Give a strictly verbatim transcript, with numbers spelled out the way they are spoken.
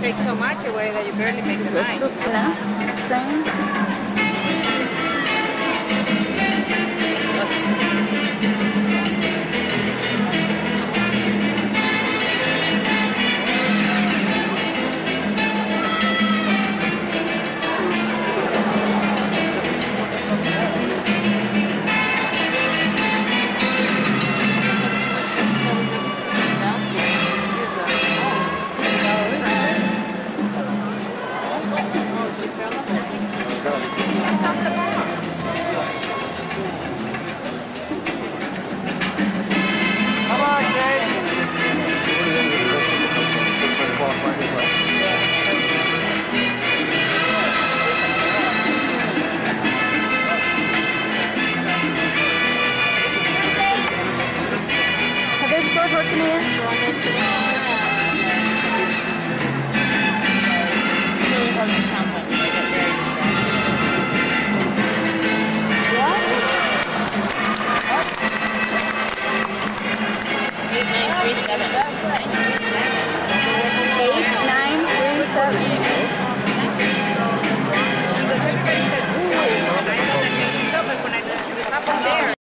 take so much away that you barely make the line. Roschupkina, train. Working here? It's really hard to count on. I get very distracted. What? Eight, nine, three, seven. Eight, nine, three, seven.